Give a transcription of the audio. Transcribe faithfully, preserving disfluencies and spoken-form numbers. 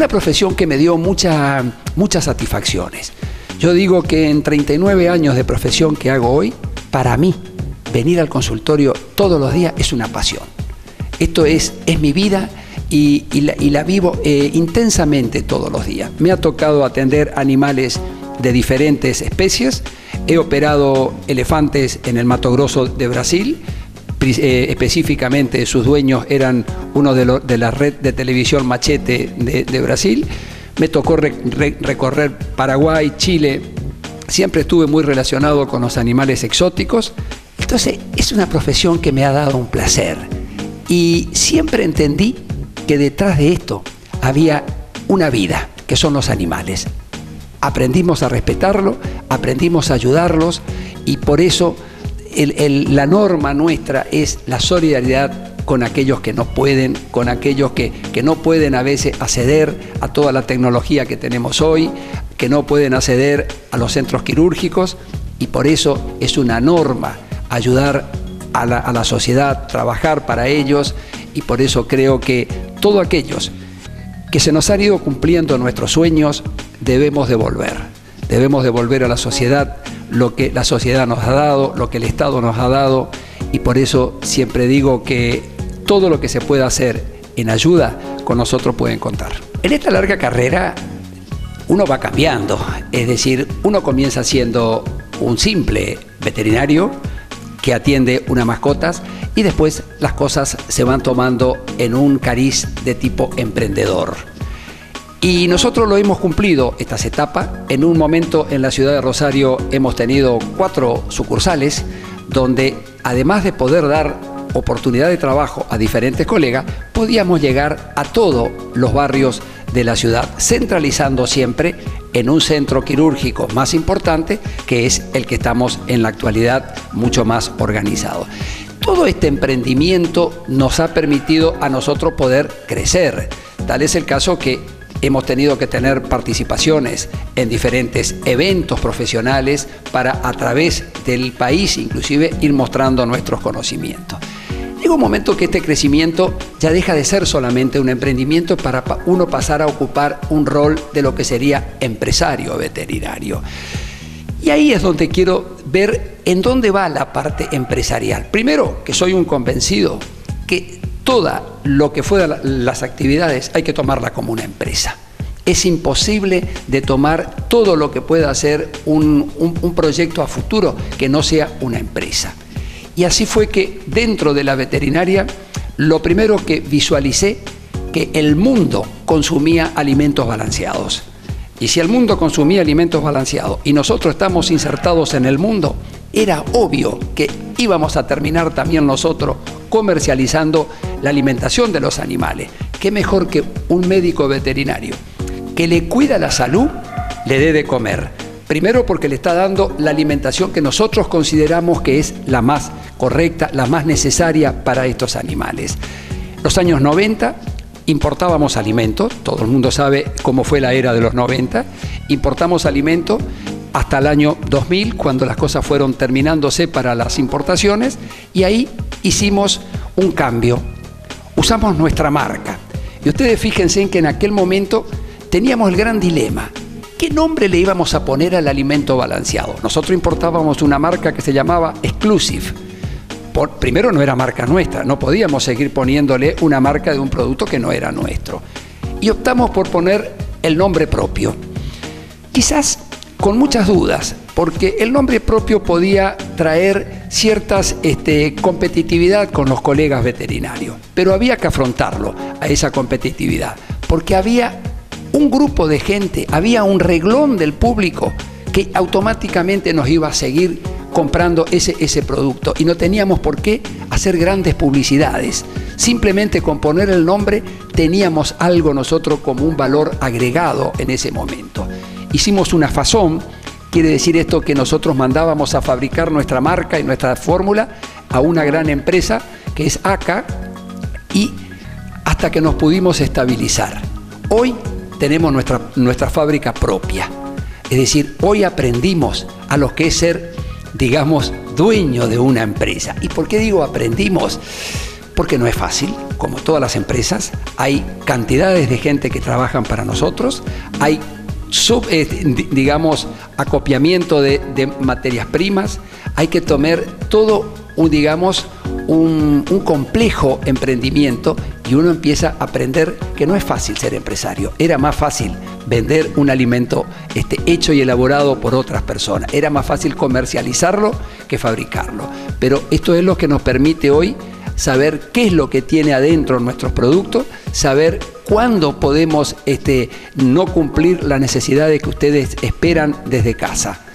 una profesión que me dio mucha, muchas satisfacciones. Yo digo que en treinta y nueve años de profesión que hago hoy, para mí, venir al consultorio todos los días es una pasión. Esto es, es mi vida y, y, la, y la vivo eh, intensamente todos los días. Me ha tocado atender animales de diferentes especies. He operado elefantes en el Mato Grosso de Brasil. Eh, específicamente sus dueños eran uno de, lo, de la red de televisión Machete de, de Brasil. Me tocó re, re, recorrer Paraguay, Chile. Siempre estuve muy relacionado con los animales exóticos. Entonces es una profesión que me ha dado un placer. Y siempre entendí que detrás de esto había una vida, que son los animales. Aprendimos a respetarlo, aprendimos a ayudarlos y por eso el, el, la norma nuestra es la solidaridad con aquellos que no pueden, con aquellos que, que no pueden a veces acceder a toda la tecnología que tenemos hoy, que no pueden acceder a los centros quirúrgicos y por eso es una norma ayudar a la, a la sociedad, trabajar para ellos y por eso creo que todos aquellos que se nos han ido cumpliendo nuestros sueños debemos devolver, debemos devolver a la sociedad lo que la sociedad nos ha dado, lo que el Estado nos ha dado y por eso siempre digo que todo lo que se pueda hacer en ayuda con nosotros pueden contar. En esta larga carrera uno va cambiando, es decir, uno comienza siendo un simple veterinario que atiende unas mascotas y después las cosas se van tomando en un cariz de tipo emprendedor. Y nosotros lo hemos cumplido, estas etapas. En un momento en la ciudad de Rosario hemos tenido cuatro sucursales donde además de poder dar oportunidad de trabajo a diferentes colegas, podíamos llegar a todos los barrios de la ciudad, centralizando siempre en un centro quirúrgico más importante, que es el que estamos en la actualidad mucho más organizado. Todo este emprendimiento nos ha permitido a nosotros poder crecer. Tal es el caso que hemos tenido que tener participaciones en diferentes eventos profesionales para a través del país inclusive ir mostrando nuestros conocimientos. Llega un momento que este crecimiento ya deja de ser solamente un emprendimiento para uno pasar a ocupar un rol de lo que sería empresario veterinario. Y ahí es donde quiero ver en dónde va la parte empresarial. Primero, que soy un convencido que toda lo que fueran las actividades hay que tomarla como una empresa. Es imposible de tomar todo lo que pueda hacer un, un, un proyecto a futuro que no sea una empresa. Y así fue que dentro de la veterinaria, lo primero que visualicé, que el mundo consumía alimentos balanceados. Y si el mundo consumía alimentos balanceados y nosotros estamos insertados en el mundo, era obvio que íbamos a terminar también nosotros comercializando la alimentación de los animales. ¿Qué mejor que un médico veterinario que le cuida la salud, le dé de comer? Primero porque le está dando la alimentación que nosotros consideramos que es la más correcta, la más necesaria para estos animales. Los años noventa importábamos alimentos, todo el mundo sabe cómo fue la era de los noventa, importamos alimentos hasta el año dos mil, cuando las cosas fueron terminándose para las importaciones, y ahí hicimos un cambio, usamos nuestra marca. Y ustedes fíjense en que en aquel momento teníamos el gran dilema. ¿Qué nombre le íbamos a poner al alimento balanceado? Nosotros importábamos una marca que se llamaba Exclusive. Por, primero no era marca nuestra, no podíamos seguir poniéndole una marca de un producto que no era nuestro. Y optamos por poner el nombre propio. Quizás con muchas dudas, porque el nombre propio podía traer ciertas este, competitividad con los colegas veterinarios. Pero había que afrontarlo a esa competitividad, porque había un grupo de gente, había un reglón del público que automáticamente nos iba a seguir comprando ese, ese producto y no teníamos por qué hacer grandes publicidades. Simplemente con poner el nombre teníamos algo nosotros como un valor agregado en ese momento. Hicimos una fazón, quiere decir esto que nosotros mandábamos a fabricar nuestra marca y nuestra fórmula a una gran empresa que es A C A y hasta que nos pudimos estabilizar. Hoy tenemos nuestra, nuestra fábrica propia. Es decir, hoy aprendimos a lo que es ser, digamos, dueño de una empresa. ¿Y por qué digo aprendimos? porque no es fácil, como todas las empresas. Hay cantidades de gente que trabajan para nosotros, hay sub, eh, digamos, acopiamiento de, de materias primas, hay que tomar todo, un, digamos, un, un complejo emprendimiento, y uno empieza a aprender que no es fácil ser empresario. Era más fácil vender un alimento este, hecho y elaborado por otras personas. Era más fácil comercializarlo que fabricarlo. Pero esto es lo que nos permite hoy saber qué es lo que tiene adentro nuestros productos, saber cuándo podemos este, no cumplir las necesidades que ustedes esperan desde casa.